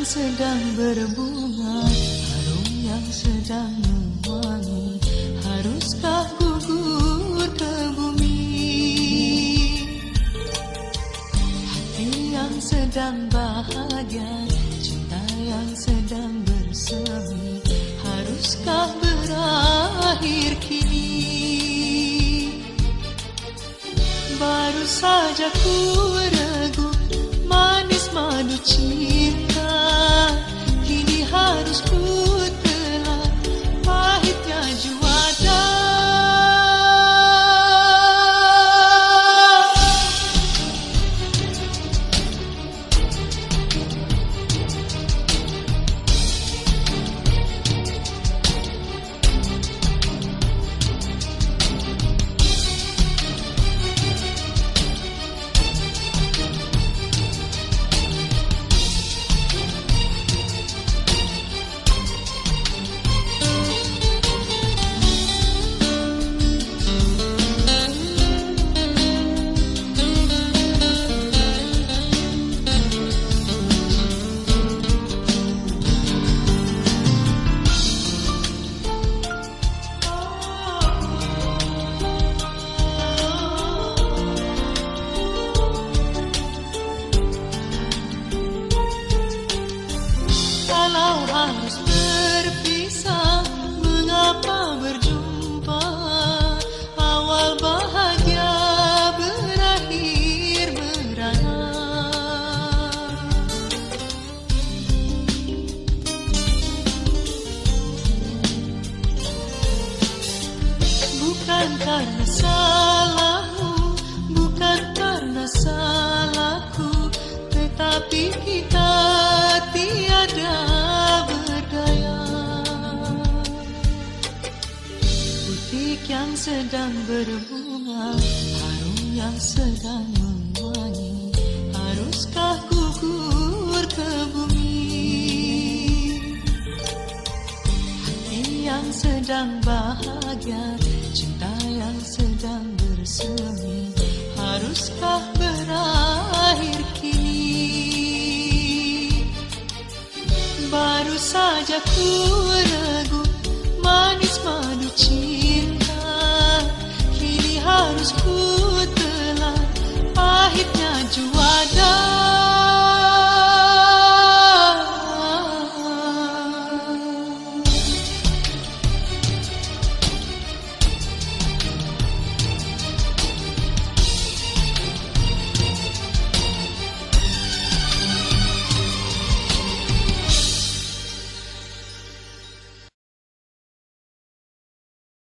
sedang berbunga, harum yang sedang mewangi, haruskah gugur ke bumi? Hati yang sedang bahagia, cinta yang sedang bersemi, haruskah berakhir kini? Baru saja ku ragu manis madu cinta, kini harus ku telan pahitnya juara. Kalau harus berpisah, mengapa berjumpa? Awal bahagia berakhir merana. Bukan karena salahmu, bukan karena salahku, tetapi kita tiada berdaya. Butik yang sedang berbunga, harum yang sedang mewangi, haruskah gugur ke bumi? Hati yang sedang bahagia, cinta yang sedang bersemi, haruskah berakhir kini? Baru saja ku ragu manis madu cinta, kini harus ku telan pahitnya juara.